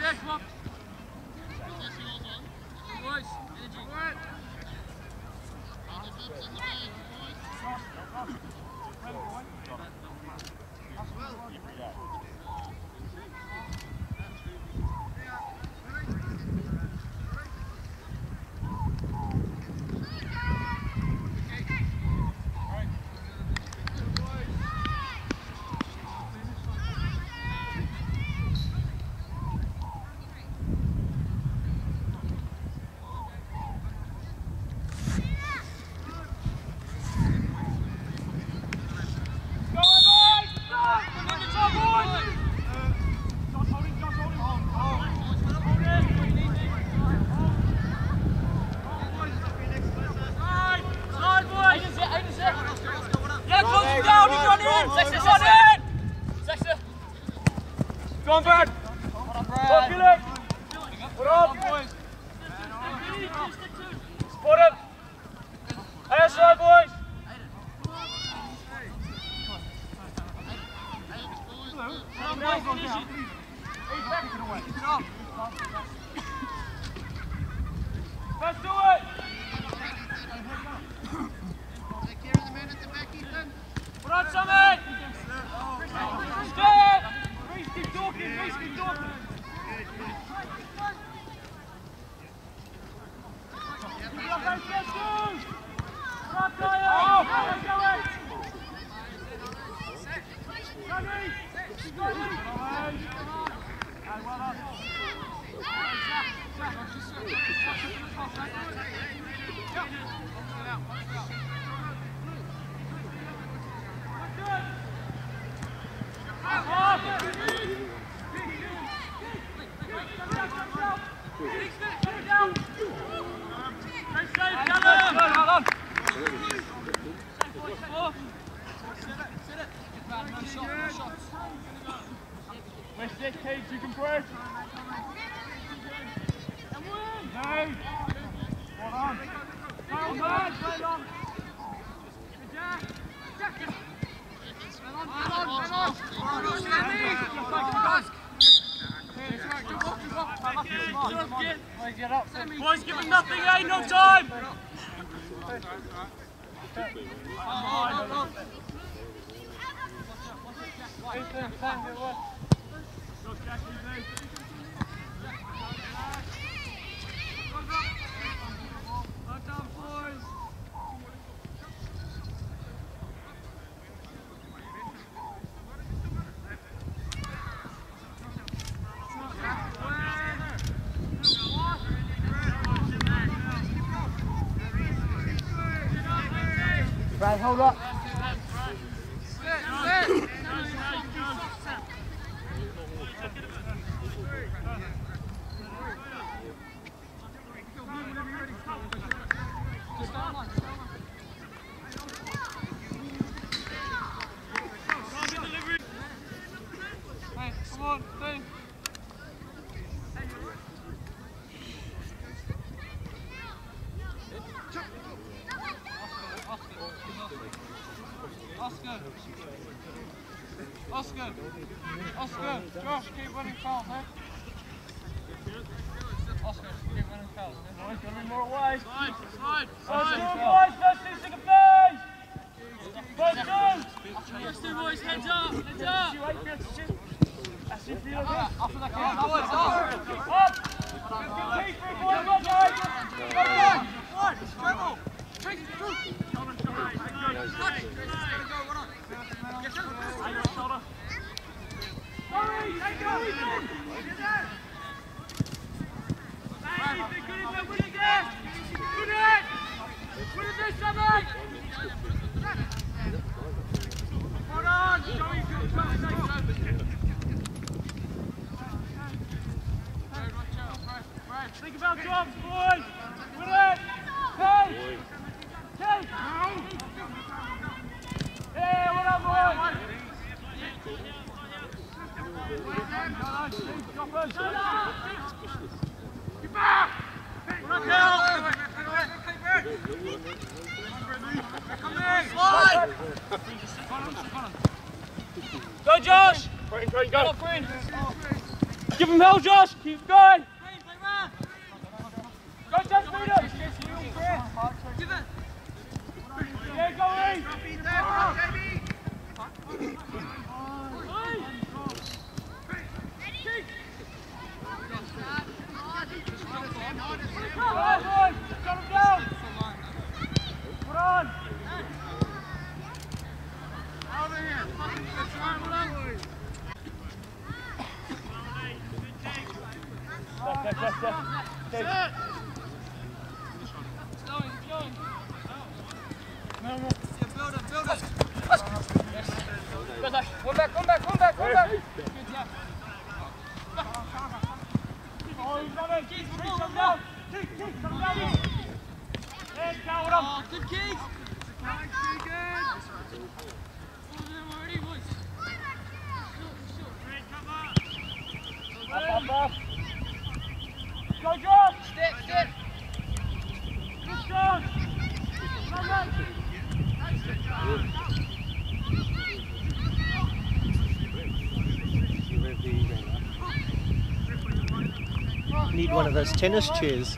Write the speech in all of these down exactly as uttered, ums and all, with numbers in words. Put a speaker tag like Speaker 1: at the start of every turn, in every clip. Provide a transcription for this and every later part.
Speaker 1: Boys, give him nothing, eh? No time!
Speaker 2: Right, hold up.
Speaker 1: Come on, Dave. Oscar. Oscar. Oscar. Josh, keep running fast, eh? Oscar, keep running fast. Boys, got more away. Slide, slide. First two, boys. First two, second phase. First two. First two, boys. Heads up. Heads up. That's it for you, okay? Up for the kick. Up, boys. Up. Up. Keep three, boys. One, guys. One, one. Treble. Take it through. Think about jobs, boys! Win it! Hey! Hey! Hey, what up, boys? Get back! Slide! Go, Josh! Go, Green! Give him hell, Josh. Keep going. Go, ten meters. Give it. Yeah, go in. Shut him down. Put on. Over here. Step, step, step, step. Step. It's going, it's going. No, no. Build it, build it. Yes. One back, one back, one back, one back. Good, yeah. Oh, he's on it. Keith, come down. Keith, Keith, come down. There, count with him. Oh, good, Keith. Nice, Keegan. All of them already, boys. Great, come up. Up, up, up. Go, John! Step, step! Good, John! Come on!
Speaker 3: Need one of those tennis chairs.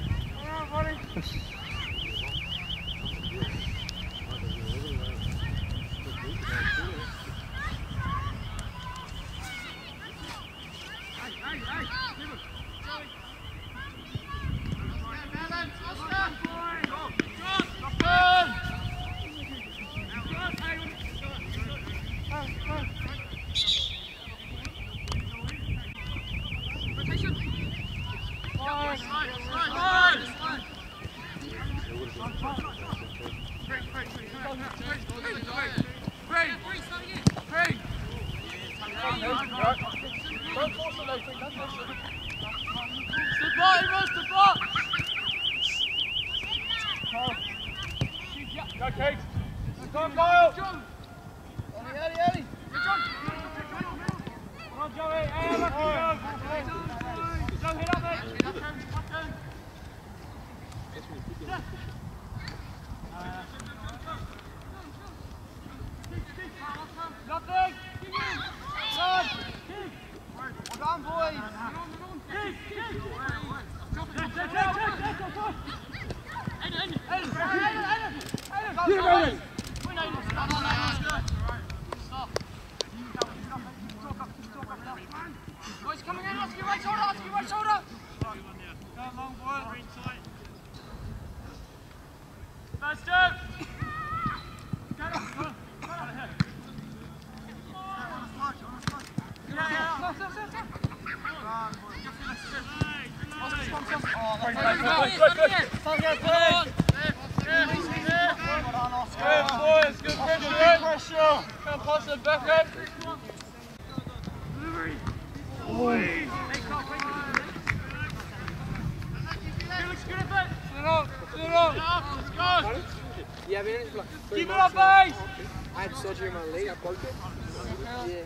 Speaker 4: Yeah, I mean, it's like three
Speaker 1: Keep it
Speaker 4: months
Speaker 1: up, base!
Speaker 4: I had surgery in my leg, I broke it. Yeah.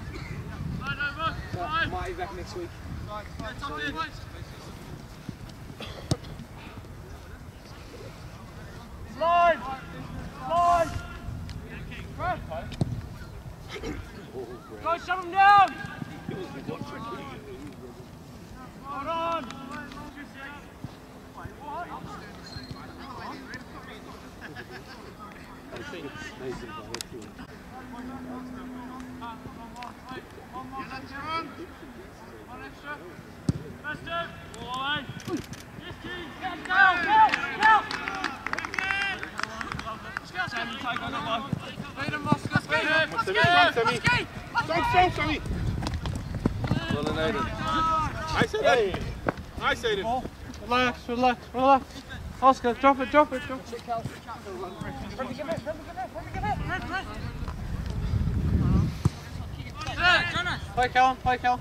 Speaker 4: But might be back next week.
Speaker 1: Slide! Slide! Go, shut him down! Hold on! One extra. Faster. Forward. Yes, Keith. Go, go, go, go. Sammy, take on the one. Lead him, Moss. Let's go. Let's go. Let's go.
Speaker 5: Stop, stop, Sammy. Well, Nathan. I said that. I said it.
Speaker 1: Relax, relax, relax. Oscar, drop it, drop it, drop it. Play Callum, play Callum.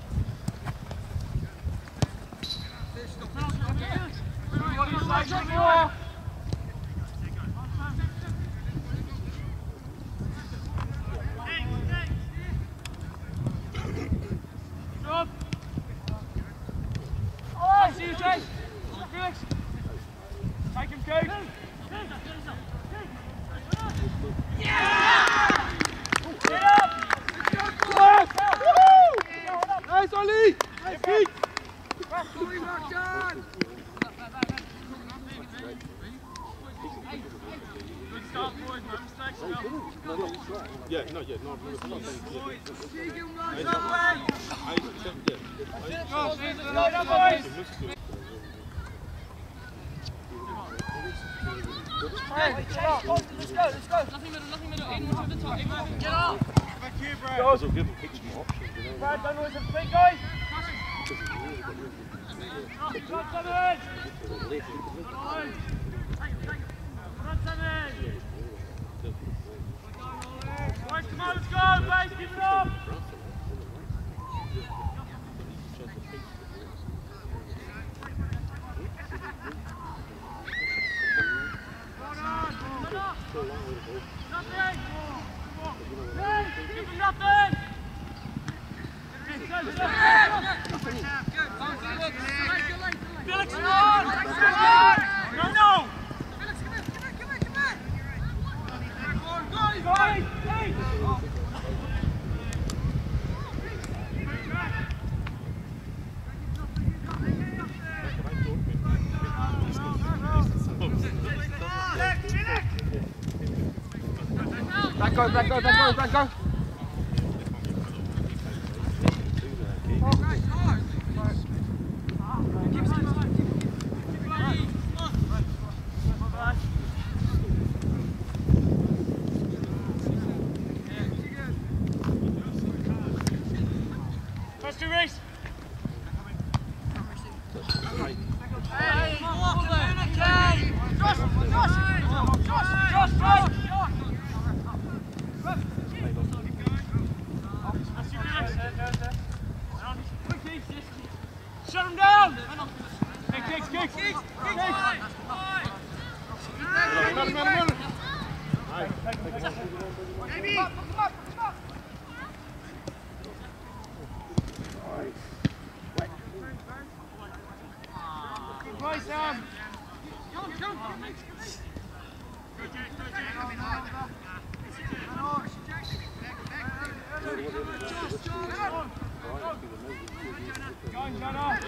Speaker 1: Stop. Oh, I see you, Jay. Felix. Take him, Keith. Yeah! Get up! Nice, Oli!
Speaker 5: Yeah, no, yeah, no, no, no, no.
Speaker 1: Keagan Hey, let's go, let's go. Nothing middle, nothing middle. Aiden, watch over the top. Aiden, get off. Back here, Brad.
Speaker 5: Guys will give them picks more options, you know.
Speaker 1: Brad, don't always have feet, guys. Run, Simon. Run, Simon. Guys, come on, let's go, base, keep it up. Nothing! Hey, give him nothing! Felix, come on! No, no! Felix, come here, come here, come here, come here! Go, guys! Hey!
Speaker 4: Back go, back go, back go, back go.
Speaker 1: First two race. Shut him down! Hey, kicks, kicks, kicks, kicks! Baby! Come up, come up, come up! Good play, Sam! Come, come! Go on, Jonah!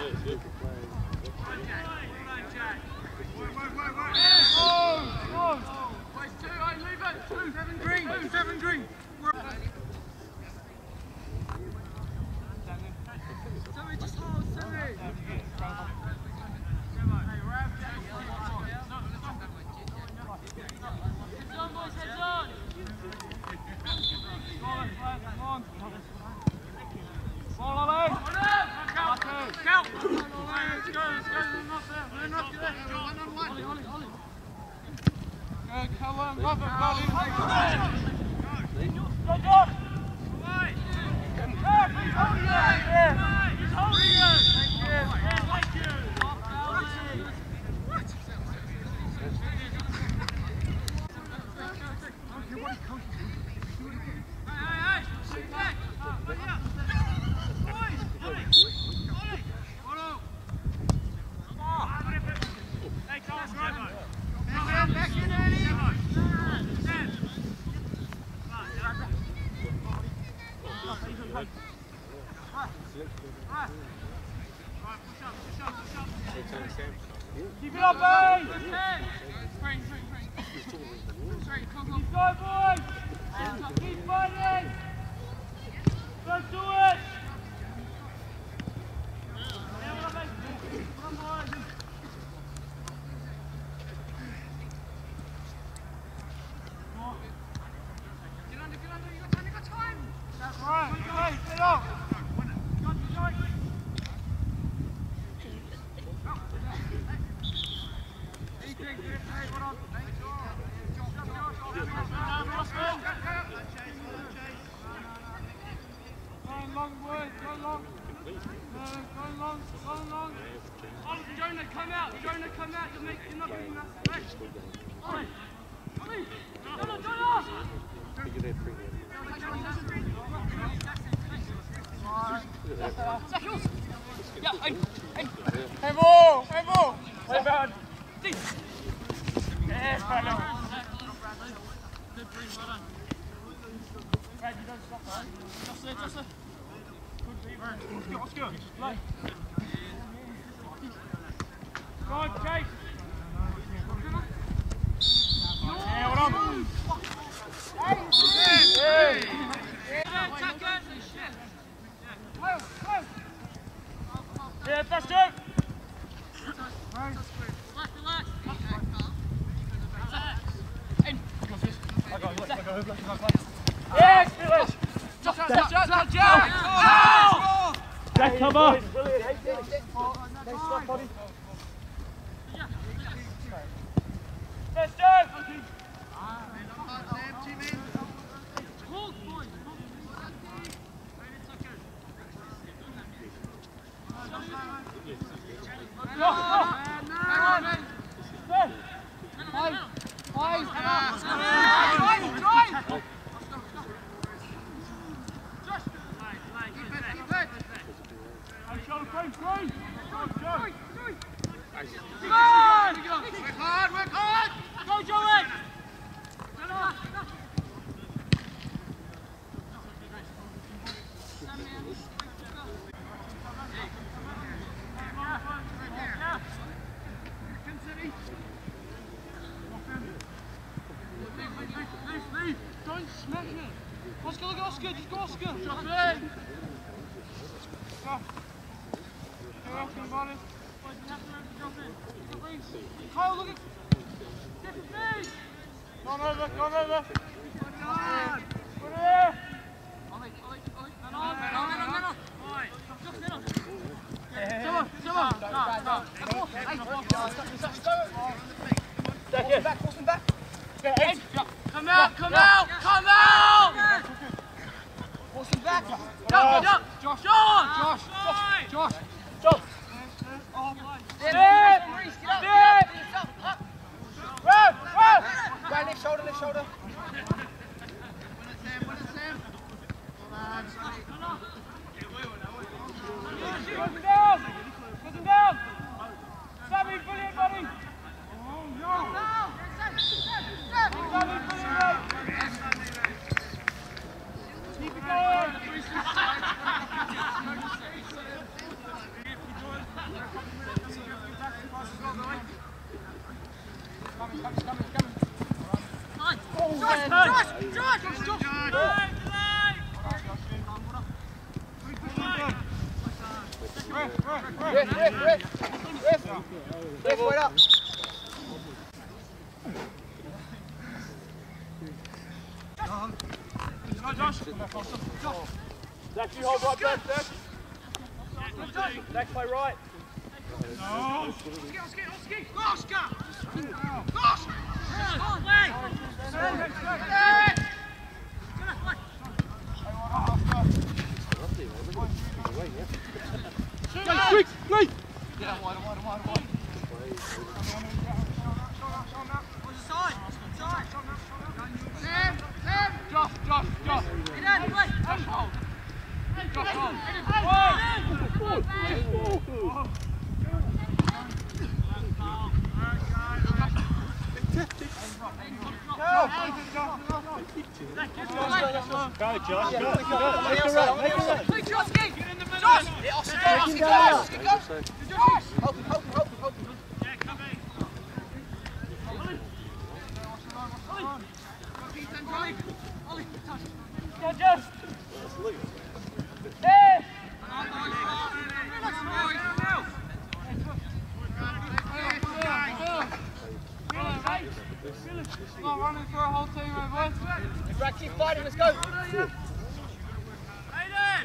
Speaker 1: Seven green, seven green. Sorry, just hold, sorry. Heads on, boys, heads on. Come on, ball away. Count, count. Let's go, let's go. They're not there. They're not there. Ollie, Ollie, Ollie. Go, Callum, love it, Ollie. Go, Josh. Away. Yeah, he's holding you. Yeah, he's holding you. Thank you. Yeah, thank you. Keep it up, boys! Spring, spring, spring. Straight, come, come. Keep going, boys! Keep fighting! Don't do it! Come on, boys! Get under, get under, you got time, you got time! That's right, hey, get up! Long way, go long. No, go long, go long. Oh, Jonah, come out. Jonah, come out. You're, make, you're not getting that space. Ollie, Ollie, Jonah, Jonah. Yeah, hey, hey. Hey, ball, hey, ball. Hey, bad. Yes, fellow. Brad, you don't stop, right? Just there, just there. Good Let's go, let's go. Play. Go on, Chase. Yeah, well done. Hey! Yeah, faster! Relax, relax. In. I got it, I got it, I got it. Yes, finish! Jack, Jack, Jack, Jack! Jack, cover! Brilliant, hey, Nice stuff, buddy. Faster! Don't smash it! Oscar, look at Oscar! Just go, Oscar! Drop in! Go! Go, Oscar, got it! Kyle, look at... Get the feet! Gone over, gone over! Put it there! Ollie, Ollie, Ollie! No, no, no, no, no! Just in on! Come on, come on! No, no! Hey, go! Back, force him back! Hey, come out, come out, come out! Force him back! Jump, jump! Josh! Josh! Josh! Josh! Josh! Step! Step! Row! Row! Right, left shoulder, left shoulder. Put him down! Put him down! Sammy, brilliant, buddy! Oh, no! Sammy, brilliant, mate! Keep it going! Coming, coming, coming, coming. Oh, Josh, Josh, Josh, Josh, Josh. Ref, ref, ref, ref, ref, ref, ref, wait up. Go, Josh. Zach, you hold right back, Zach. Zach, play right. No. Oscar, Oscar, Oscar. Oscar. Oscar. Quick, play! Yeah, wide, wide, wide, wide. What's the side? Side. Sam, Sam. Josh, Josh, Josh. Get in, play. Josh, hold. Josh, hold.
Speaker 3: Go, Josh, go, go, make a run, make a run.
Speaker 1: Play Josh, get in the middle. Josh! Yeah, Oscar, go, Oscar, go, Oscar, go. Josh! Help him, help him, help him, help him. Yeah, come in. Ollie! Ollie! Ollie! Go, Josh! Hey! Not running for a whole team, my boy. Right, keep fighting, let's go. Aiden!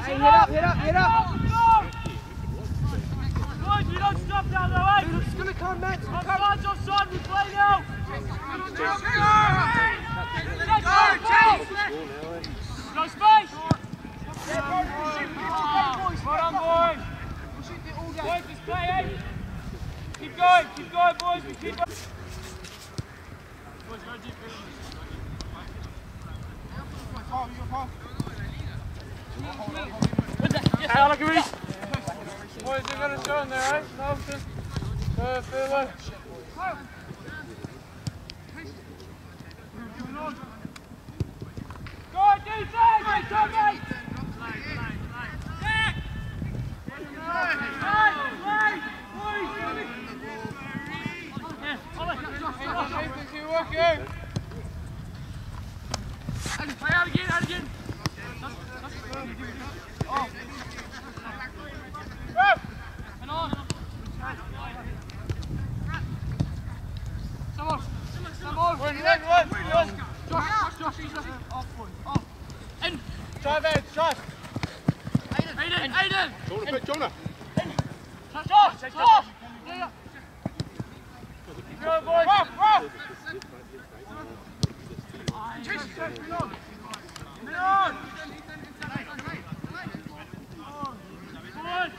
Speaker 2: Hey, hit up, hit up, hit up.
Speaker 1: Boys, we don't stop down there, eh?
Speaker 2: It's gonna come, Matt.
Speaker 1: Offside's offside, we play now. Go, space. Well done, boys. Boys, just play, eh? Keep going, keep going, boys. We keep going. Boys, go deep. Hey, Alec, Reese. Boys, they're going to show in there, right? Nothing. Go, fair way. Go, defense! Hey, come, mate! Back! Right, right, boys! Yeah, Ollie. Keep working. Play out again, out again. Oh. And on. Come on. Come on. One, one, one. Josh, Josh, Josh. Off, boy. Off. In. Drive, Ed, drive. Aiden, Aiden, Aiden.
Speaker 5: Jonah, quick, Jonah.
Speaker 1: In. Josh, Josh. Yeah, yeah. Go, boys. Rough, rough. Chase, chase, me on. Me on. Come on.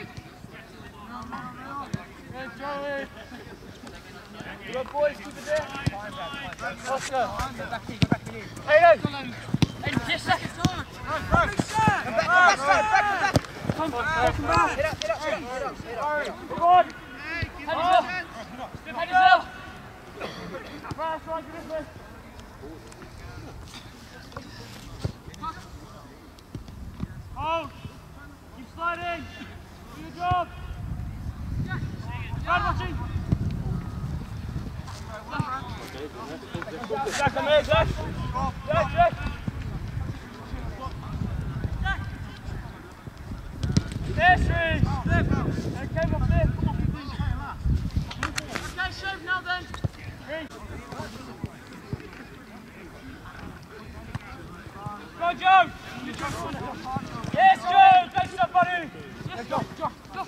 Speaker 1: Good, Joey. Good boys, keep it there. Oscar. Go back in, go back in. Hey, hey. Hey, yes, sir. Run, run. Back, back, back, back. Come on, come back. Hit up, hit up, hit up, hit up, hit up. Come on. Head yourself. Head yourself. Right, right, get this way. Hold. Keep sliding. Do your job. Run, watching. Jack, come here, Jack. Jack, Jack. There, Shree. Okay, well, flip. Okay, shove now then. Three. Go, Joe. Yes, Joe. Great stuff, buddy. Yes, go, go, go.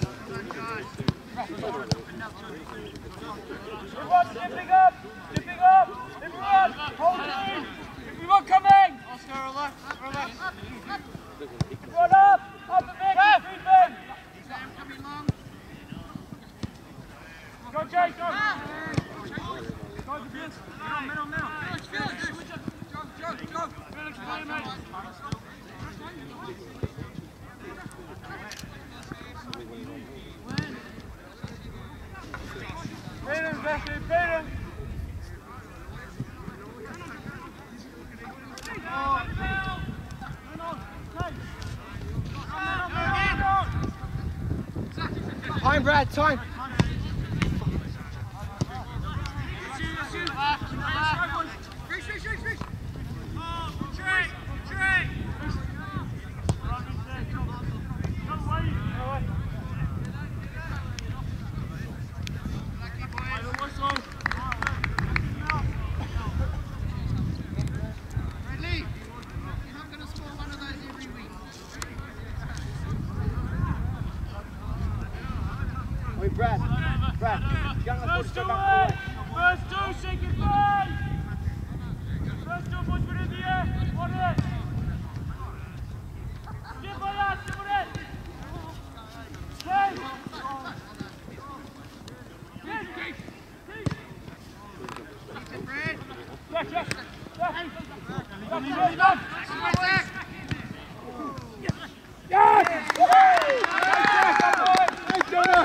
Speaker 1: Everyone, zipping up. Zipping up. Everyone, hold it. Everyone coming. Oscar, relax, relax. Everyone up. Up the big. Three men. Sam coming long. Go, Jake, go. Go, the Vince. Get on, middle now. Felix, Felix. Go, go, go. Felix, play, mate. Beat him, Bessie, beat him.
Speaker 2: Time, Brad, time.
Speaker 1: Brad, Brad, first two, first two, say goodbye. First two, boys, put it in the air. One in. Skip by that, skip on it. Stay. Keep it, Brad. Yes, yes, yes. Come on, come on. Yes! Nice, Jonah!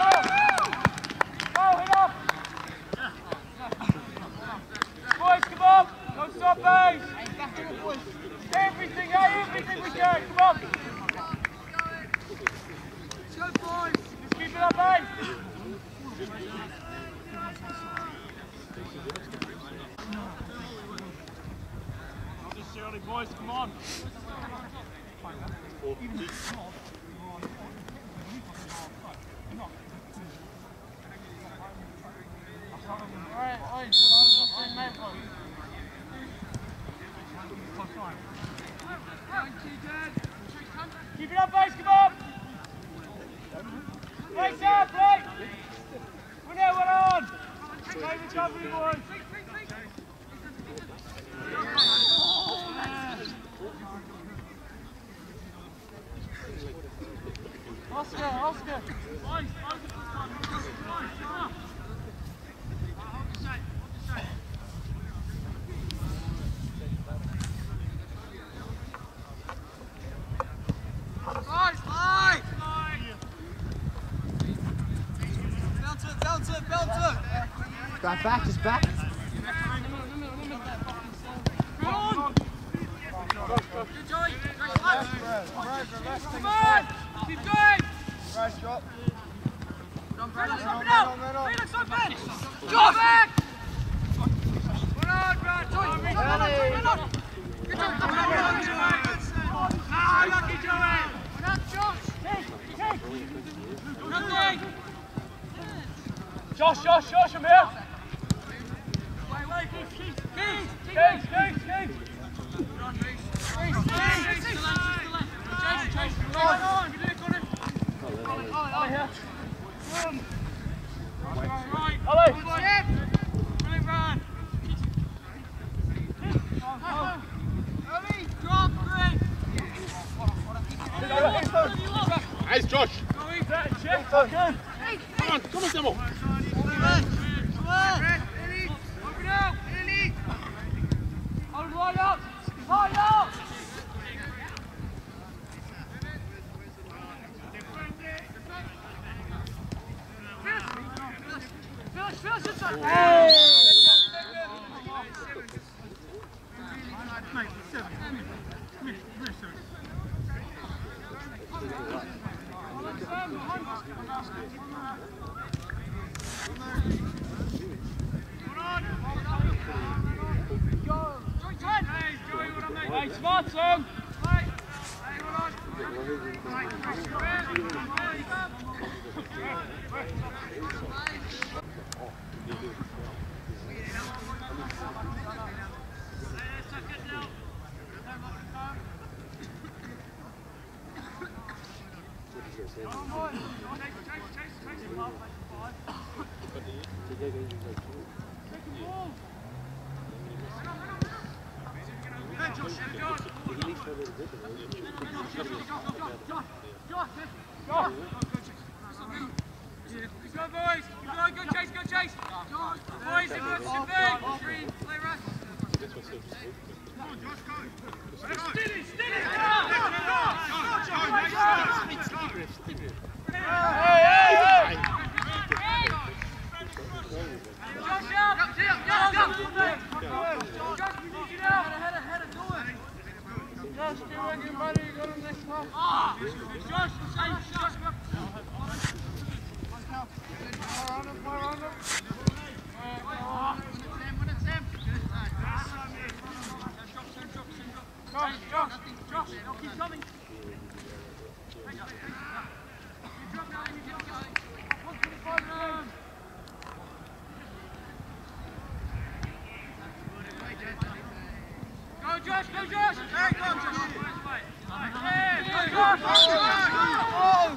Speaker 1: Boys, come on! Don't stop base! Everything, everything we can! Come on! Let's go, boys! Just keep it up, eh? Not this early, boys, come on! Alright, alright, keep it
Speaker 2: Back, back, just back.
Speaker 1: Come on! Come on! Keep going!
Speaker 4: Right, drop.
Speaker 1: Felix, open up! Felix, open! Josh! Back! Well on, Brad! Joyce, come on, come on! Good job, come on, Joey! Ah, lucky Joey! Well done, Josh! Nothing! Josh, Josh, Josh, I'm here! Wait, wait, keep, keep, keep! Keep, keep, keep!
Speaker 5: Nice, Josh. Come on, come on, Demo.
Speaker 1: Come on! Open up! Hold right up! Right up! Finish, finish this one! Hey! Hey, smart son! Hey, hold on! Go boys! Go, go chase, go chase! Boys, play rest! Steady, steady! Hey, hey, hey! Josh out! Josh out! Josh, we need you now! Head of, head of, do it! Josh, keep working, buddy. Go to the next half. Ah! Josh, Josh, Josh, go! Fire on him, fire on him! Josh, Josh, Josh, keep coming! You drop now and you keep going. one twenty-five. Go Josh, go Josh! Hey, go Josh! Hey, go Josh! Oh!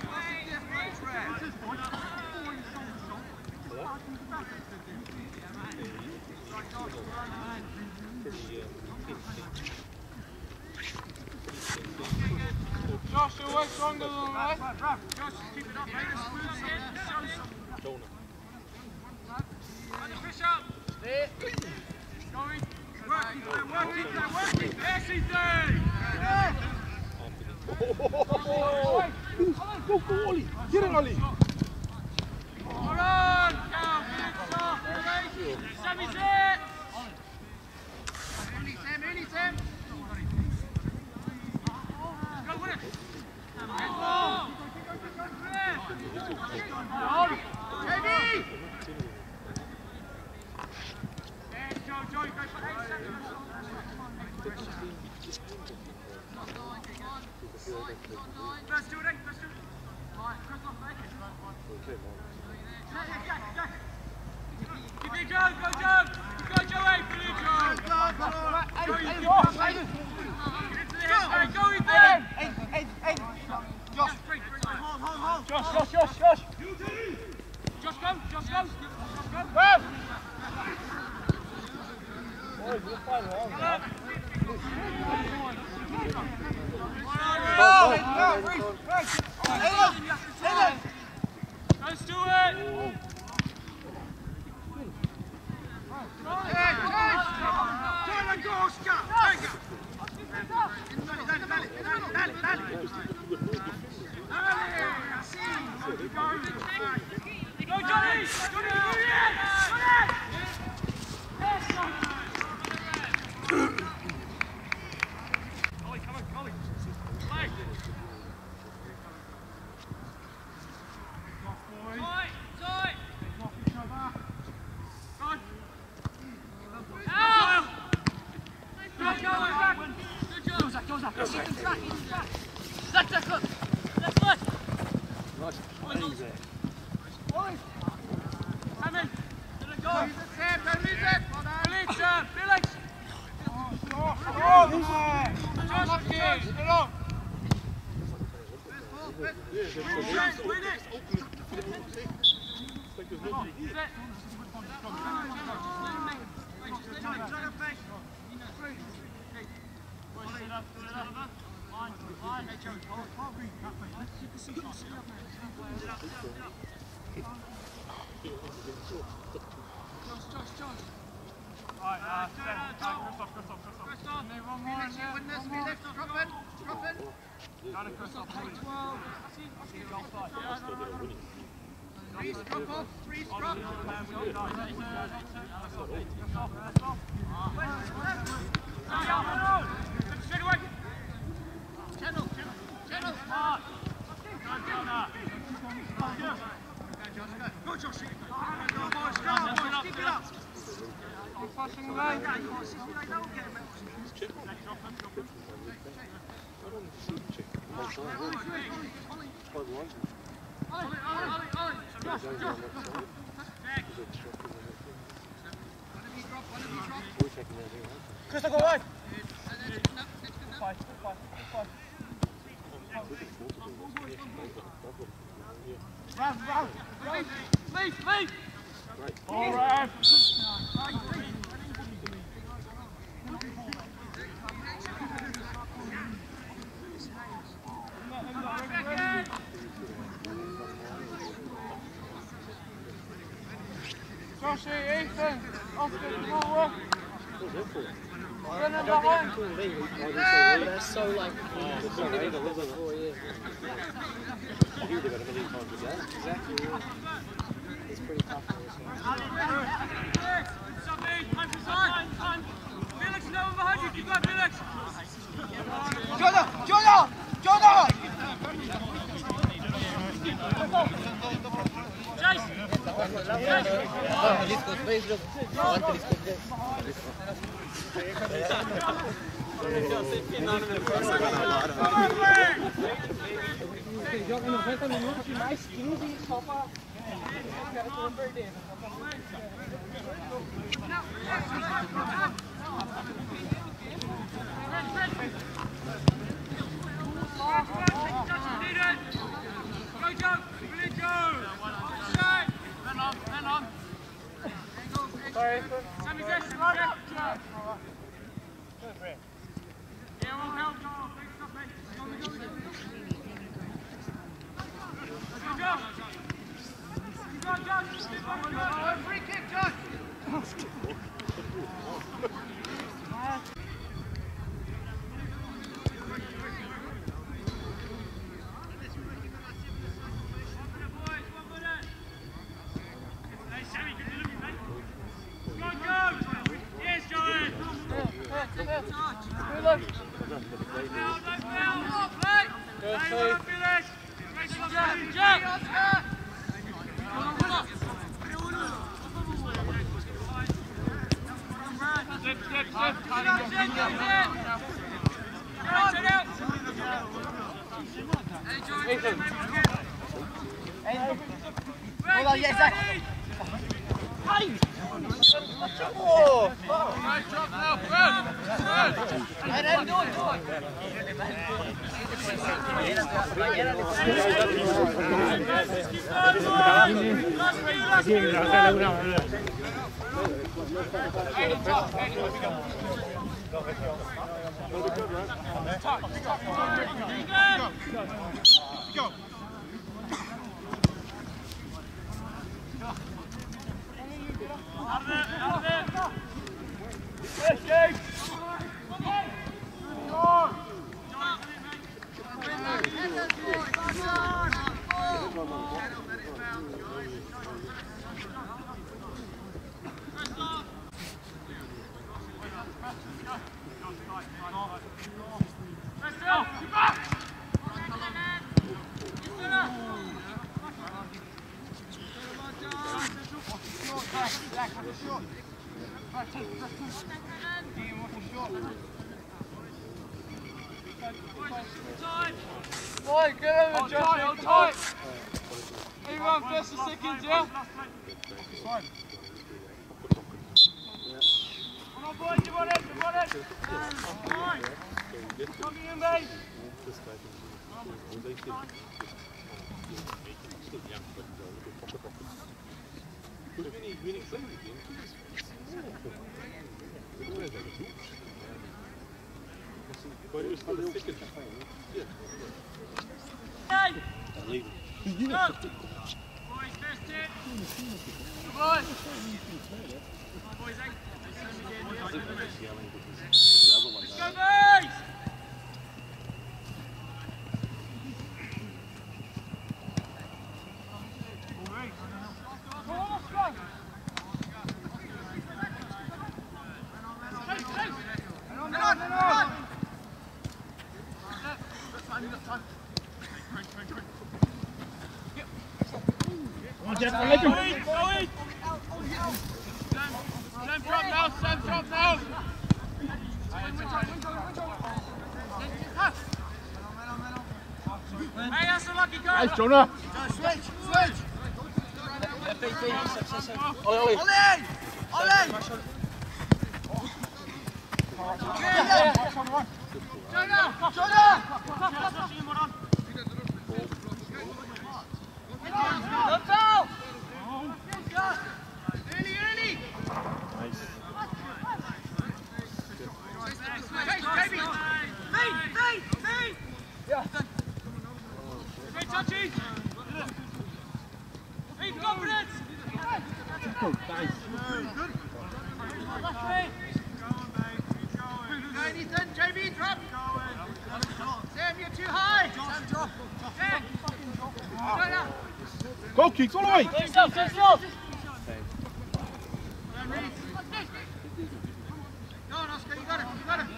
Speaker 1: Josh, you're way stronger than that. Josh, keep it up, mate. Show some.
Speaker 5: Jonah.
Speaker 1: Push up. Stay. Going. Work, keep that, work, keep that, work, keep that. Yes,
Speaker 5: Go, go, Oli. Get it, Oli.
Speaker 1: Hold on. Go, finish off. Sammy's it. Early, Sam, early, Sam. Go with it. Go. Jamie. Joe, Joe, go for eight seconds. First two, then, first two. Alright, Kristoff, make it. Keep it going, go, Joe. Go, Joe, eight for you, Joe. Go, you go. Into the head, go, Ethan.
Speaker 2: Eight, eight, eight.
Speaker 1: Josh, hold, hold, hold.
Speaker 2: Josh, Josh, Josh, Josh.
Speaker 1: Josh, go, Josh, go. Go.
Speaker 2: Go.
Speaker 1: Let's do it! Go, Johnny! Johnny, go in! Left, left, left. Left, left.
Speaker 5: Nice. Easy.
Speaker 1: Come in. Let it go. Felix, Felix.
Speaker 2: Kristoff, go wide!
Speaker 1: Five, five, five.
Speaker 2: Round, round!
Speaker 1: Leave, leave!
Speaker 2: All right! Joshy, Ethan, Oscar, forward! Run and behind!
Speaker 3: They're so like, four years. Exactly. It's pretty tough.
Speaker 1: Felix, no one behind you. Keep going, Felix.
Speaker 2: Jonah! Jonah! Jonah!
Speaker 1: Chase!
Speaker 2: Joga noventa minutos e mais quinze só para... Os caras estão perdendo.
Speaker 1: Go, Joe! Brilliant, Joe! Pen on, pen on.
Speaker 2: Sorry.
Speaker 1: Sammy's there, Sammy's there. Yeah, we'll help, Joe. Big stuff, mate. Go, go, go. Let's go, Joe. Keep going, Joe. Keep going, Joe. Free kick, Joe.
Speaker 2: Hold on, yes, Zach. Hey! Oh!
Speaker 1: Nice drop now, good! Good!
Speaker 2: Hey, then, do it, do
Speaker 5: Go.
Speaker 1: Out of it, out of it!
Speaker 2: Yes, Dave!
Speaker 1: Boy, get over, Josh. Hold tight. Everyone, first and seconds, yeah? Fine. Come on, boys, you want it, you want it. Come on. Coming in, mate. Hey! Go! Boys, first it. Good boys. Come on, boys, eh? Let's go, boys!
Speaker 5: Come on, Jeff, I like him.
Speaker 1: Go in, go in! Sam, drop now, Sam, drop now! Hey, that's a lucky goal!
Speaker 5: Nice, Jonah.
Speaker 4: Switch, switch.
Speaker 5: Ollie, Ollie.
Speaker 4: Ollie! Ollie! Jonah! Jonah! Don't foul! Early, early!
Speaker 5: Nice.
Speaker 1: Hey, hey, hey! Yeah. Great touches! Hey, confidence!
Speaker 5: Nice.
Speaker 4: Go, Ethan, J B, drop! Sam, you're too high! Sam, drop! Sam! Jonah!
Speaker 5: Go, Keeks, all the way.
Speaker 1: Get yourself, get yourself!
Speaker 4: Go on, Oscar, you got it, you got it!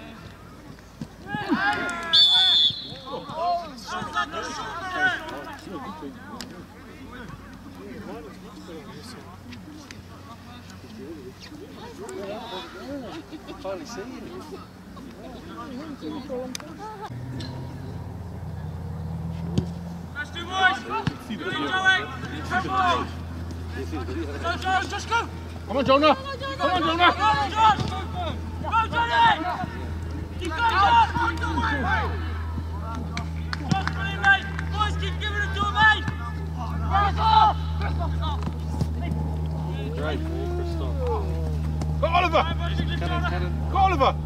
Speaker 3: Finally see you.
Speaker 1: Let's do boys!
Speaker 5: See the
Speaker 1: Good
Speaker 5: video.
Speaker 1: going! Go, go, just go!
Speaker 5: Come on, Jonah. Come on, Jonah.
Speaker 1: Go, Josh! Go, Johnny! Keep going, Josh! Josh, put in, mate! Boys, keep giving it to him, mate! Kristoff!
Speaker 3: Great ball, Kristoff.
Speaker 5: Go, Oliver.
Speaker 3: Cannon, cannon.
Speaker 5: Go, Oliver.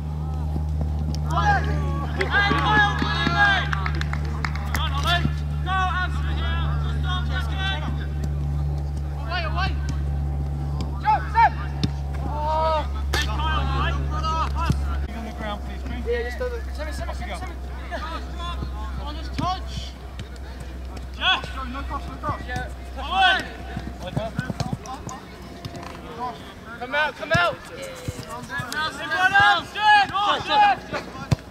Speaker 1: Hey, Kyle, put in, mate! Go on, Ollie! Go, Anthony here! Kristoff, let's go! Away, away! Joe, Sam! Oh! Hey, Kyle, mate!
Speaker 5: On the ground, please, Green.
Speaker 2: Yeah, just over. Sammy, Sammy, Sammy, Sammy.
Speaker 1: On his touch! Josh!
Speaker 5: No cross, no cross.
Speaker 2: Yeah.
Speaker 1: Away!
Speaker 2: Come out, come out.
Speaker 1: Everyone else, Jen! Oh, Jen!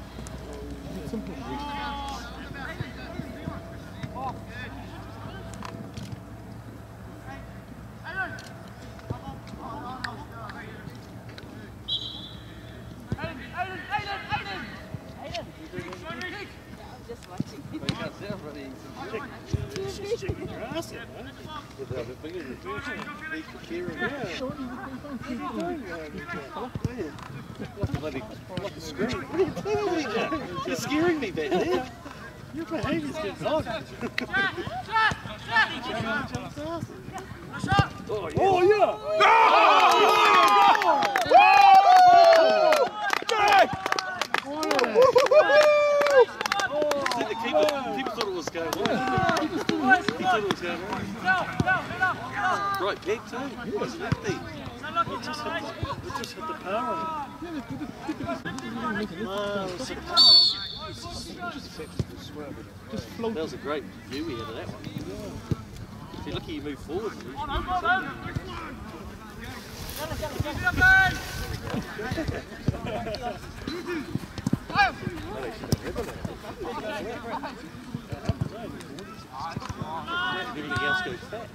Speaker 3: You're scaring me back there. Your behaviour's getting on. Oh, yeah.
Speaker 5: Oh, yeah.
Speaker 3: See, the keeper, keeper thought it was going on. He thought it was going on. Right, peg too. It wasn't empty. It just hit the, it just hit the power on it. Wow, it's a- that was a great view we had of that one. If you're lucky you move forward. Everything else goes fat.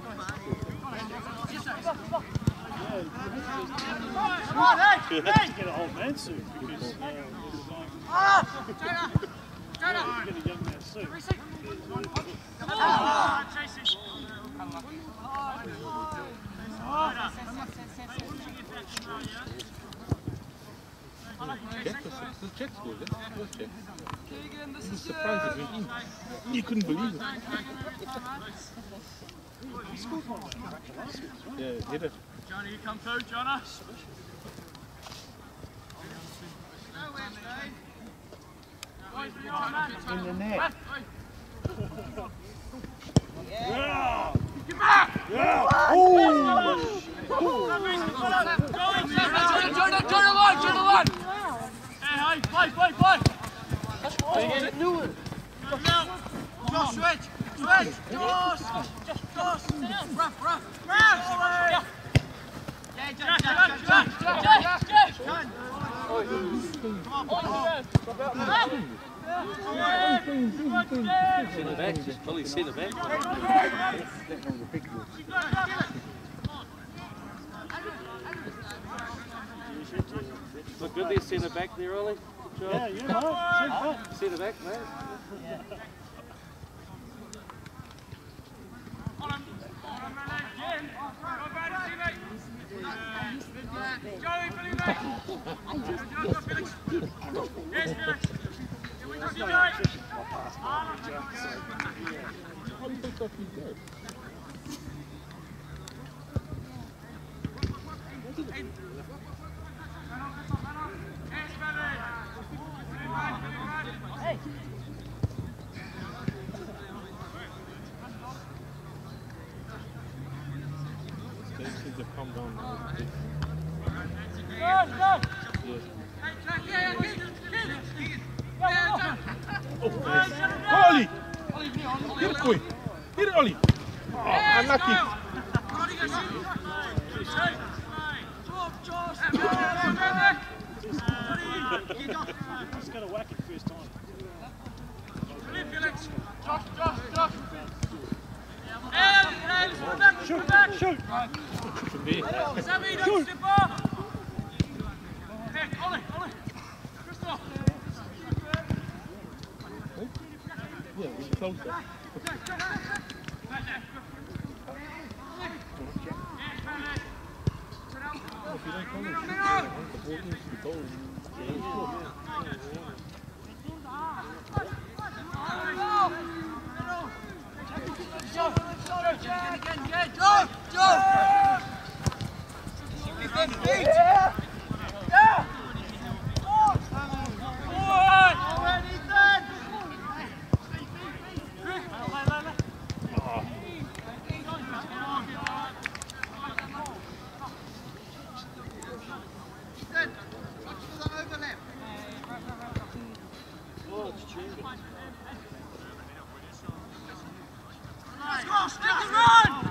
Speaker 1: Come on, hey! Hey!
Speaker 5: Get a whole man suit because uh,
Speaker 1: Ah! Jonah! Get a young man soon. Come on! Chasing!
Speaker 5: Check, das ist Jets Goal, das ist Jets. Ich bin surprised with him. You couldn't believe it. Yeah, hit it.
Speaker 1: Johnny, you come through, Jonah.
Speaker 2: In the net.
Speaker 1: Yeah!
Speaker 2: Get back!
Speaker 1: Yeah!
Speaker 2: Oh!
Speaker 1: Jonah, Jonah, line, Jonah, line! Hey, hey, play, play, play!
Speaker 2: Get new one.
Speaker 4: Josh, switch! Switch! Josh! Josh! Rough, rough! Rough! Yeah, Josh, Josh, Josh, Josh, Josh, Josh!
Speaker 3: Centre back, just probably centre back. Look good there, centre back there, Ollie. Good job.
Speaker 1: Yeah, you know.
Speaker 3: Centre back, mate.
Speaker 1: Joey, Billy, mate! Yes, Felix! Here we go, Joey! Hey!
Speaker 5: They seem to calm down now.
Speaker 1: Go, go!
Speaker 5: Ollie! Hit it, Koi! Hit it, Ollie! Oh, unlucky!
Speaker 1: Just got to whack it first time. Felix! Josh, Josh, Josh! Shoot, back, shoot!
Speaker 5: Should be.
Speaker 1: Sammy, don't slip off! Hey, Ollie, Ollie! Kristoff!
Speaker 5: Yeah, it's closer. If you don't come in, the ball needs to be goal.
Speaker 4: Joe! Joe! Ethan, feet! Yeah! Forward, Ethan! Ethan, watch for the overlap.
Speaker 1: Oh, it's changing.
Speaker 4: Go, stick and run!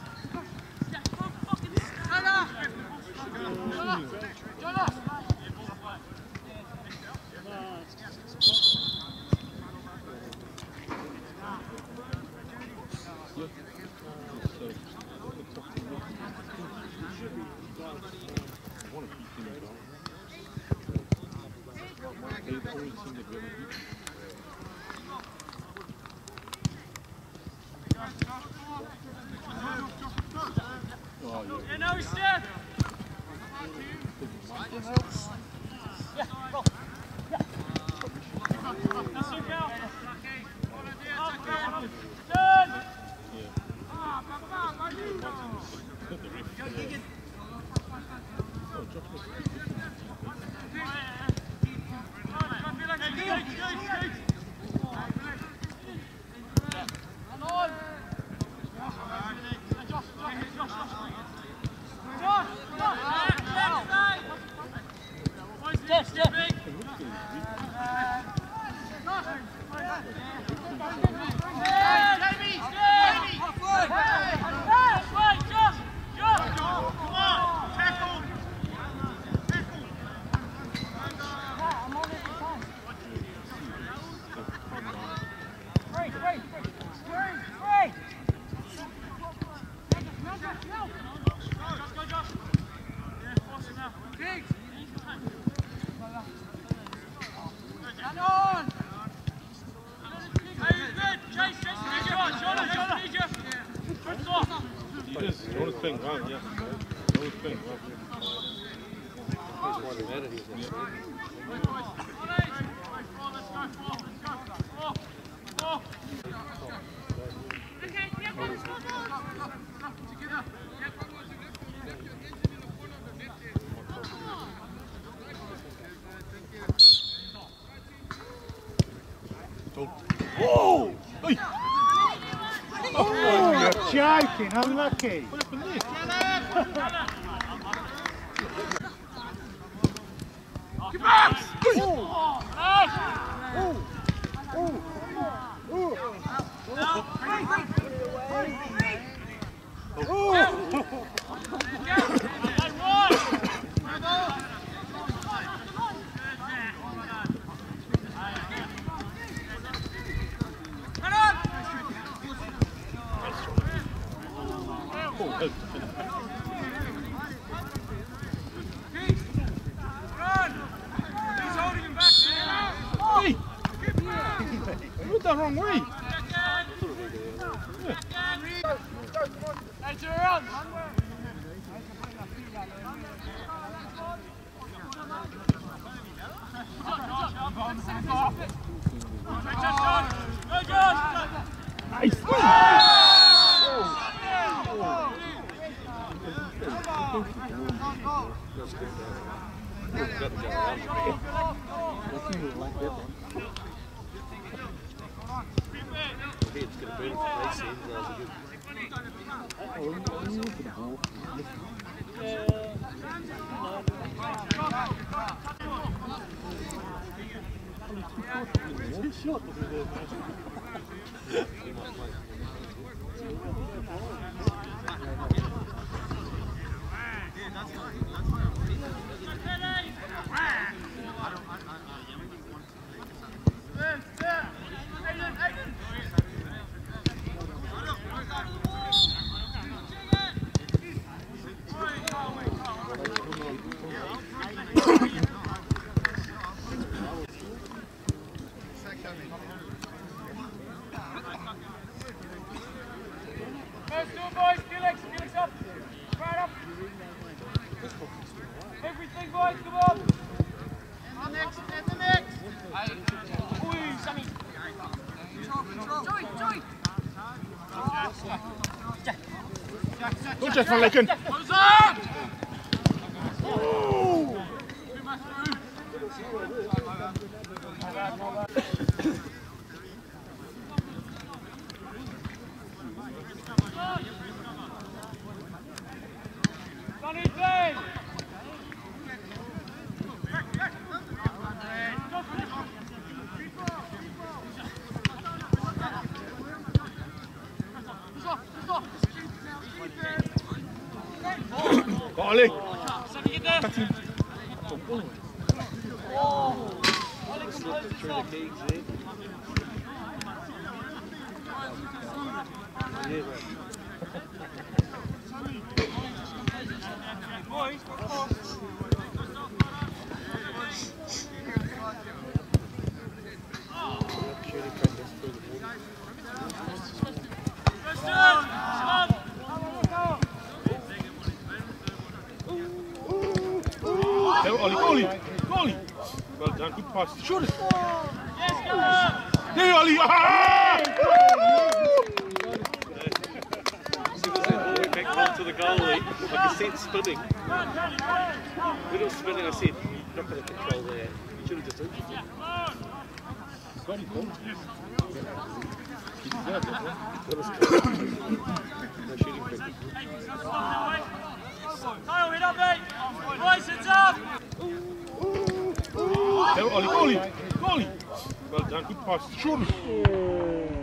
Speaker 1: Yeah, now he's dead. Yeah, go. Yeah. That's your girl. Turn.
Speaker 4: Go, Keagan.
Speaker 1: Yes, yes.
Speaker 5: playing well, yeah. Always playing well.
Speaker 3: He's one of the yeah.
Speaker 5: Oh! Hey!
Speaker 6: Oh, you're joking, unlucky.
Speaker 5: What happened there?
Speaker 6: Come on! Oh! Oh! Oh! Oh!
Speaker 5: Hey! You went the wrong way.
Speaker 1: Hey, turn around.
Speaker 5: Nice!
Speaker 3: It's going to burn for race end.
Speaker 1: Let's do it, boys. Felix, Felix up. Right up. Everything, boys, come on.
Speaker 4: On next, at the next.
Speaker 1: Ui, Sammy.
Speaker 4: Joey, Joey.
Speaker 5: Go, Jeff van Leeken.
Speaker 1: What's up?
Speaker 5: Oh!
Speaker 1: Sonny, play.
Speaker 5: Go, Ollie.
Speaker 1: Sammy, get there.
Speaker 3: Slipped it through the kegs there. Yeah, right.
Speaker 1: Boys,
Speaker 5: There, Ollie, Ollie, Ollie. Well done, good pass. Shoot it.
Speaker 1: yes, come on.
Speaker 5: There, Ollie. Ah!
Speaker 3: As soon as that ball back on to the goalie, like a set spinning. When it was spinning, I said, not going to control that. You should have just injured it.
Speaker 5: Got it, Paul. He deserved it, huh?
Speaker 3: That was cool. No shooting practice.
Speaker 1: Kyle, hit up, mate. Boys, it's up.
Speaker 5: There, Ollie, Ollie, Ollie. Well done, good pass. Shoot it.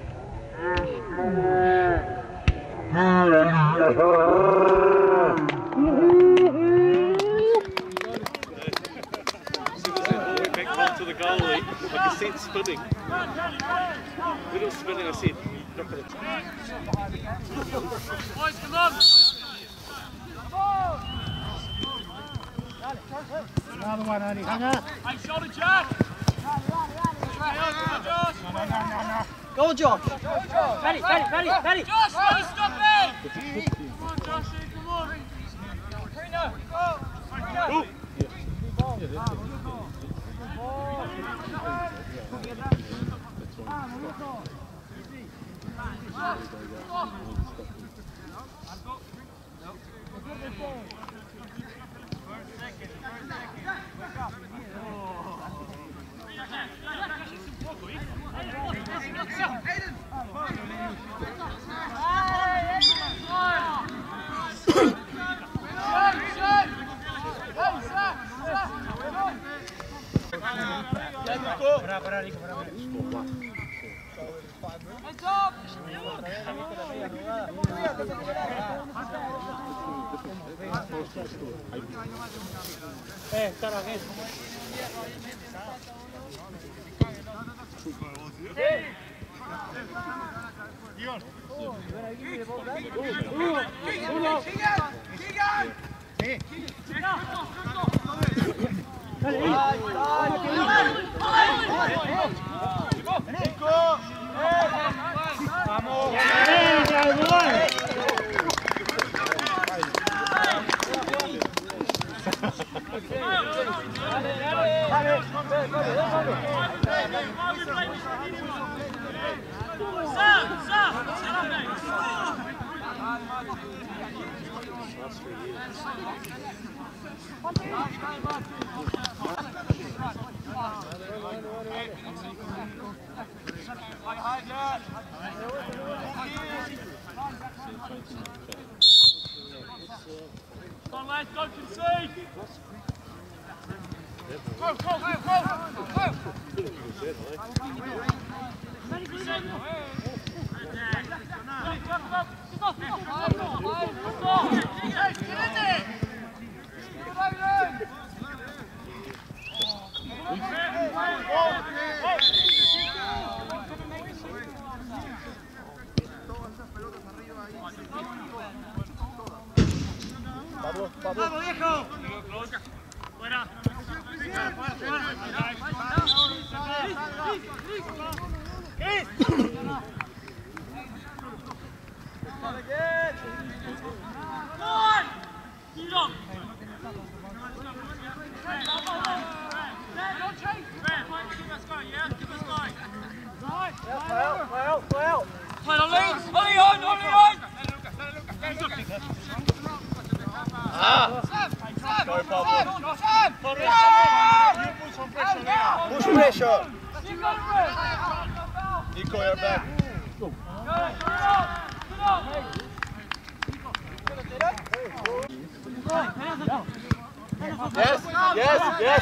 Speaker 3: As soon as that ball went back on to the goalie, like a set spinning. When it was spinning, I said, not going to
Speaker 1: Boys, come on.
Speaker 6: Another one, Onehunga.
Speaker 1: Hey, shoulder jack.
Speaker 2: Go, Josh. Ready, ready, ready, ready.
Speaker 1: Josh, no, stop it. Come on, Josh, come on.
Speaker 2: Eh, cara, vem.
Speaker 6: Vamos.
Speaker 1: Come on, lads, don't concede! Go, go, go, go! Go!
Speaker 4: ¡Vamos, viejo!
Speaker 1: Fuera.
Speaker 6: Push pressure. Nico, you're back. Yes, yes, yes.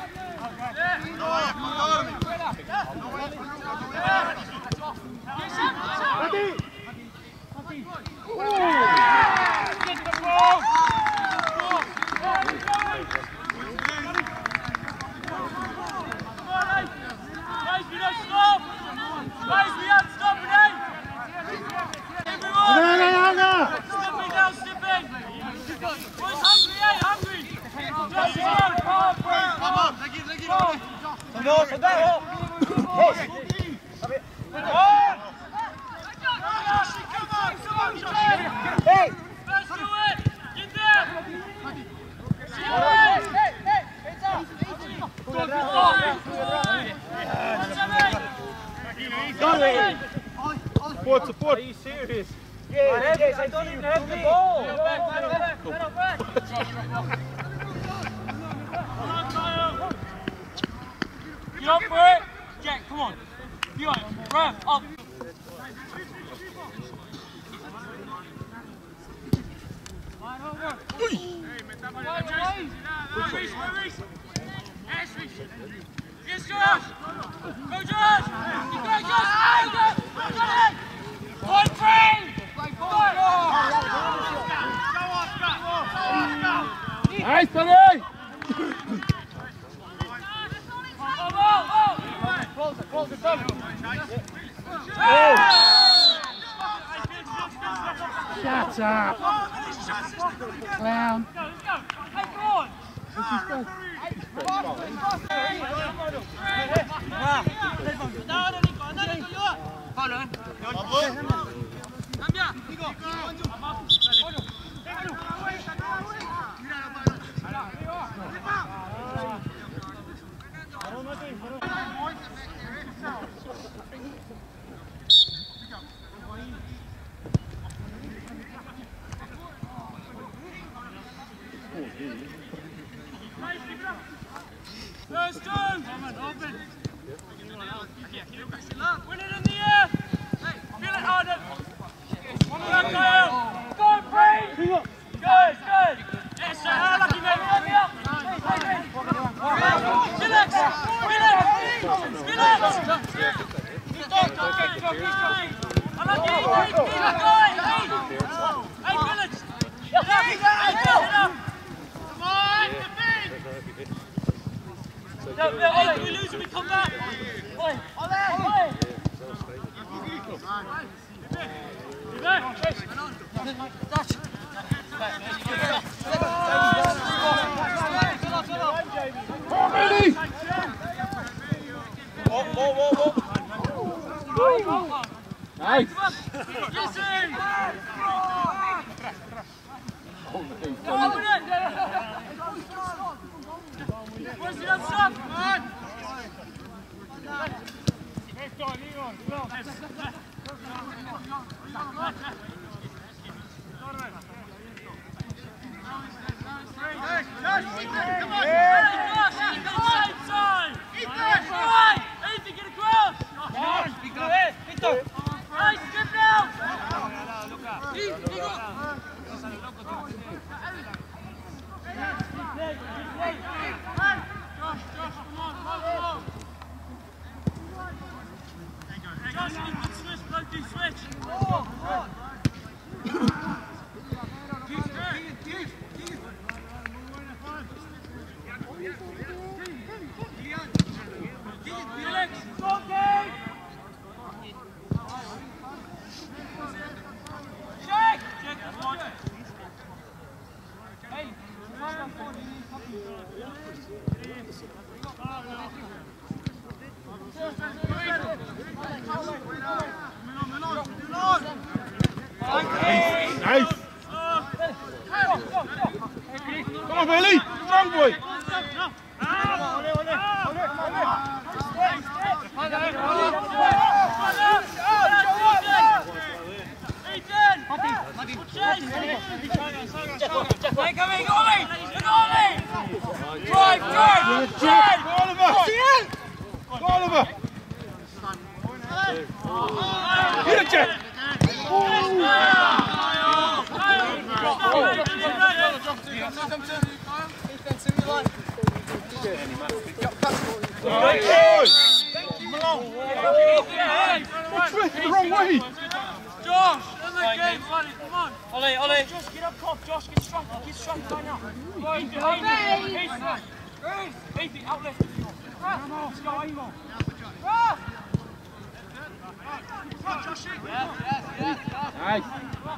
Speaker 1: Get the ball!
Speaker 6: Hey! Support, support. Are you serious? Yes, yes, I don't even have the ball.
Speaker 1: Get up for it! Jack, come on! You got it! Rev, up! Yes, Josh! Go, Josh! Go, Josh! Point free!
Speaker 5: Nice, buddy!
Speaker 1: Close it, close it, close it!
Speaker 2: Shut up! Clown!
Speaker 1: Let's go, let's go! Hey, come on!
Speaker 4: Cambia.
Speaker 1: Win it in the air! Feel it harder! One more up, Kyle! Go, Bree! Good, good! Yes, sir! Lucky, mate! Relax! Relax! Relax! Unlucky! Hey, Village! Hey, come on! No, no, Ollie, we lose and we come back! Ollie! Ollie! Ollie! You back? Touch!
Speaker 5: Ready!
Speaker 3: Whoa, whoa, whoa, whoa!
Speaker 5: Nice!
Speaker 1: Yes, sir! Where's the other stuff? Come on!
Speaker 5: Nice! Come on, Bailey! Strong boy!
Speaker 1: Drive, drive, drive!
Speaker 5: Oliver! Oliver! Hit it, Jack! The wrong way!
Speaker 1: Josh, in the game, buddy, come on! Ollie, Ollie! Josh, get up top, Josh, get strong, get strong right now! Right, behind you! Ethan, out left! Let's go, Emo!
Speaker 5: Nice!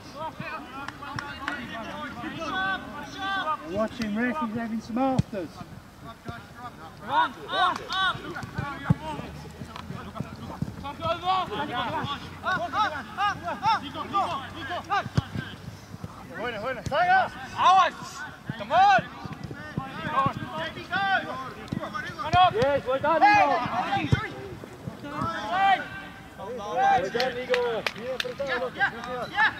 Speaker 6: Watching Rick, he's having some afters.
Speaker 1: Run, up, up! Talk over!
Speaker 6: Winner, winner, fire!
Speaker 1: Alex! Come on!
Speaker 6: Yes, well done, Igor!
Speaker 1: Hey!
Speaker 6: Well done, Igor!
Speaker 4: Yeah, yeah!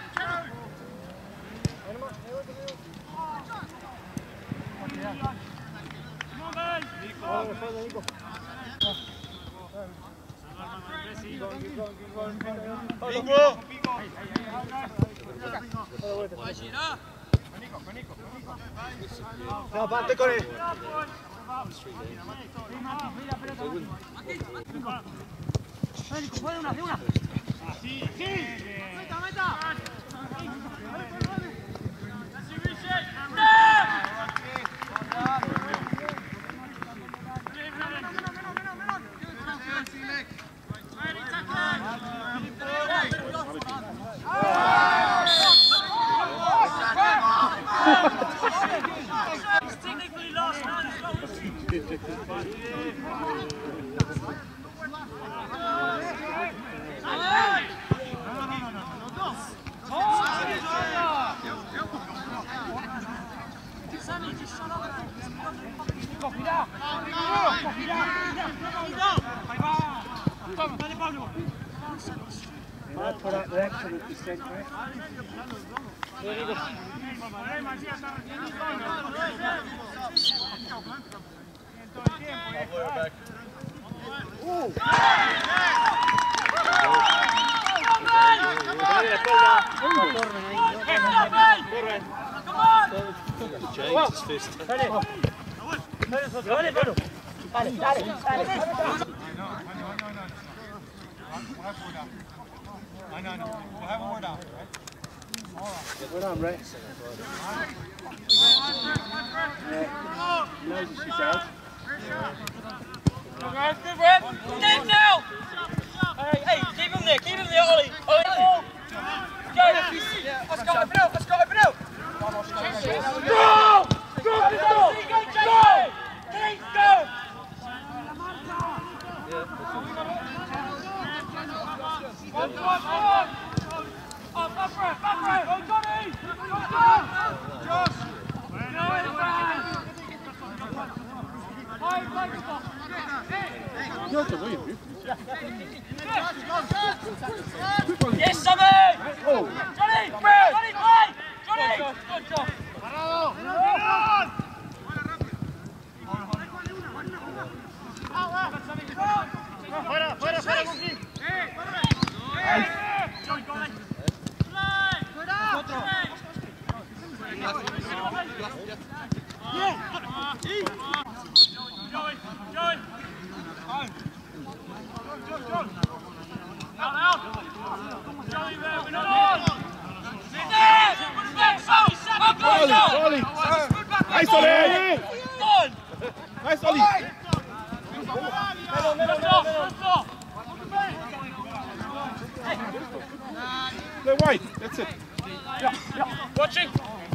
Speaker 1: Come on, man!
Speaker 6: No, parte con él.
Speaker 1: Technically last man as well. Sammy, just shut up.
Speaker 6: I put up the excellent descent, mate.
Speaker 4: I know, I know. We'll have more down, right? All right.
Speaker 6: We're on, right? Knows what she says.
Speaker 1: Good rep. Deep now. Hey, hey, keep him there. Keep him there, Ollie. Ollie. Go. Let's go. Open out. Let's go. Open out. Go. Go. Go. Go. Keep go. One, one, one. Oh, back for it, back for it. Go, Johnny. Go, Josh. No, it's bad.
Speaker 5: You have to wait, dude.
Speaker 1: Yes, Sammy!
Speaker 5: Oh.
Speaker 1: Johnny! Johnny, play! Johnny! Good job!
Speaker 4: Fuera, fuera, fuera, Guki.
Speaker 1: Johnny, go on. Joey, Joey! Out, out! Joey, there, we're not on! Sit there! Up,
Speaker 5: Ollie, Ollie! Nice, Ollie!
Speaker 1: on!
Speaker 5: Nice, Ollie!
Speaker 1: Lift off, lift off!
Speaker 5: Play wide, that's it.
Speaker 1: Yeah, yeah. Watching!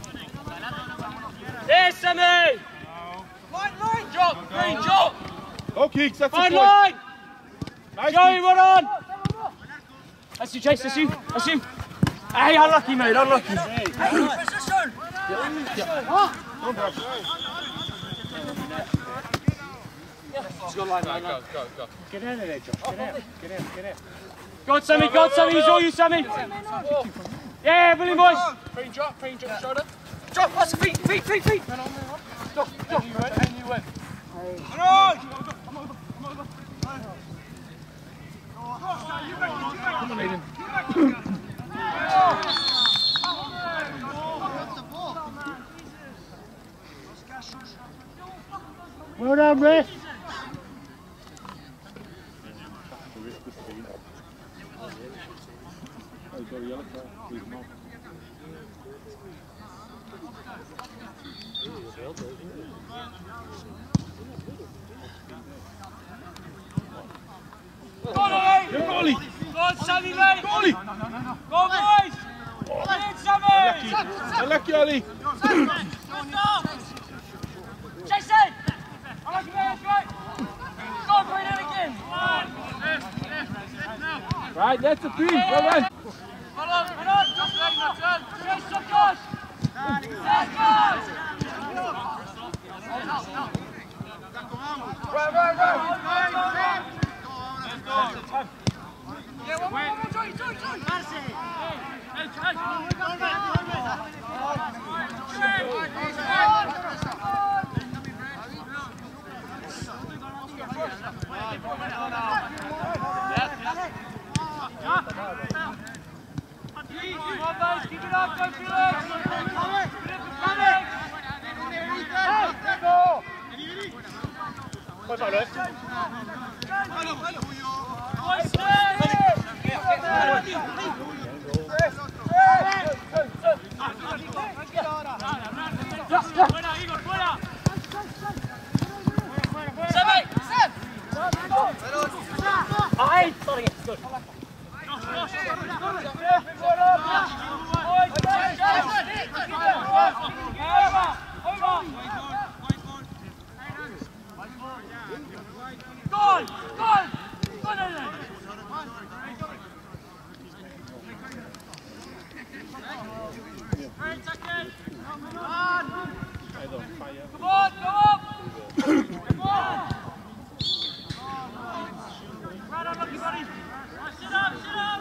Speaker 1: Yes, Sammy! Line, line! Drop, green, drop!
Speaker 5: Go kicks, that's
Speaker 1: Fine
Speaker 5: the point.
Speaker 1: line!
Speaker 5: Nice
Speaker 1: Joey,
Speaker 5: kicks.
Speaker 1: run on! That's you, Chase, that's you, that's you. Hey, unlucky, mate, unlucky. Hey, position! Let's go line, line, line.
Speaker 6: Go, go, go. Get out of there, Josh. Get out. Get out, get out.
Speaker 1: Go on, Sammy, go on, Sammy, he's all you, Sammy. Yeah, William boys.
Speaker 2: Free drop, free drop, shoulder.
Speaker 1: Drop, that's feet, feet, feet, feet.
Speaker 2: Stop, stop. And you went, and you went.
Speaker 1: Come on!
Speaker 5: Come on, Aiden.
Speaker 6: Well done, Riff.
Speaker 5: Oh, he's got a yellow card. Please, no.
Speaker 1: Go on, Ollie!
Speaker 5: Go, Ollie!
Speaker 1: Go on, Sammy, mate!
Speaker 5: Go, Ollie!
Speaker 1: Go on, boys! Go on, Sammy!
Speaker 5: Unlucky, Ollie!
Speaker 1: Jason! I like you, man, that's right! Go on, bring it again!
Speaker 5: Right, that's the three. Well done.
Speaker 1: Hold on, hold on! Just letting my turn! Chase, stop, Josh! Let's go! Right, right, right! Yeah, one more, one more, Joey, Joey, Joey! That's it! Hey, Chase! Come on, boys, keep it up, don't feel it!
Speaker 6: What's on it?
Speaker 1: Ay, sorry, good. Gol! Gol! Gol! Come on, go up! Come on! Right on, lucky buddy! Sit up, sit up!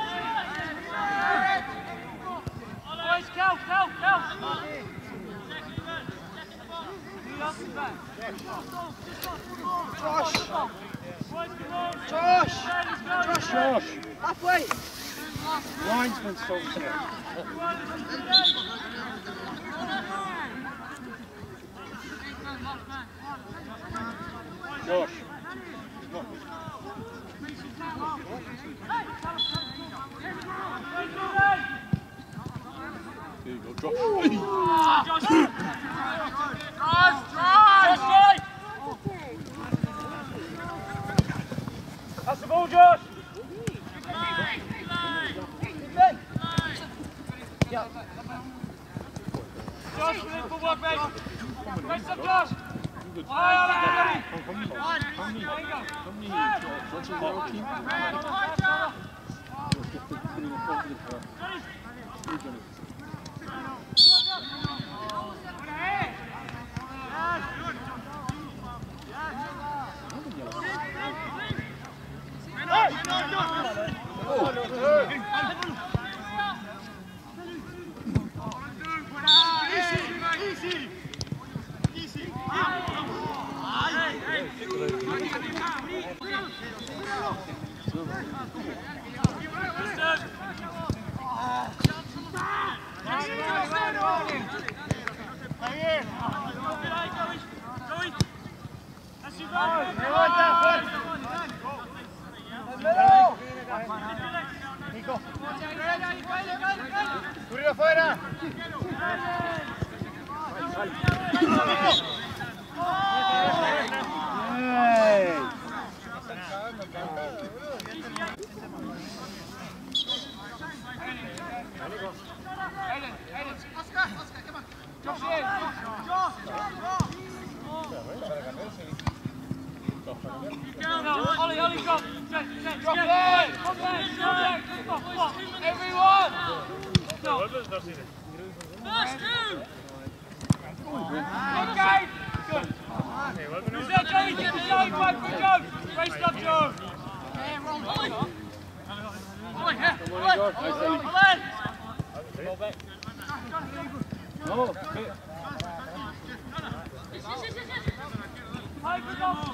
Speaker 1: Boys, Kel, Kel, Kel! Lead up and back.
Speaker 5: Josh.
Speaker 4: Halfway.
Speaker 5: Linesman something. Josh. There you go, drop.
Speaker 1: Josh! Drive! Drive! Josh! That's the ball, Josh! Josh, we're in for work, mate! Race up, Josh! Aye,
Speaker 5: Come here. Come here. Come here. What's your world team?
Speaker 1: Ollie, Ollie, drop! Drop it! Drop it! Everyone! First two! Okay! Good! Who's there, Joey? Get the side back for Joe! Great stuff, Joe! Ollie! Ollie, yeah! Ollie! Ollie! Ball back.
Speaker 5: No, okay.
Speaker 1: Hi, good job!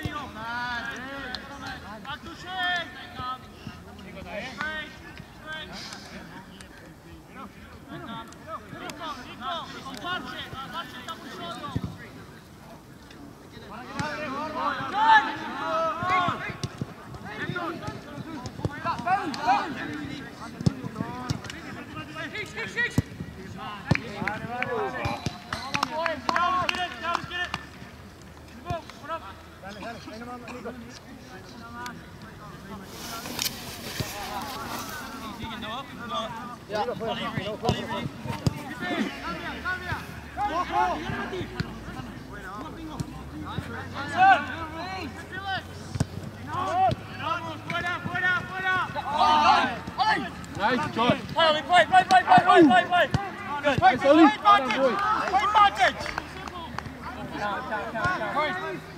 Speaker 5: Nice, Josh.
Speaker 1: Play, play, play, play, play, play, play, play. Good.
Speaker 5: Nice, Ollie.
Speaker 1: Play advantage. Play advantage.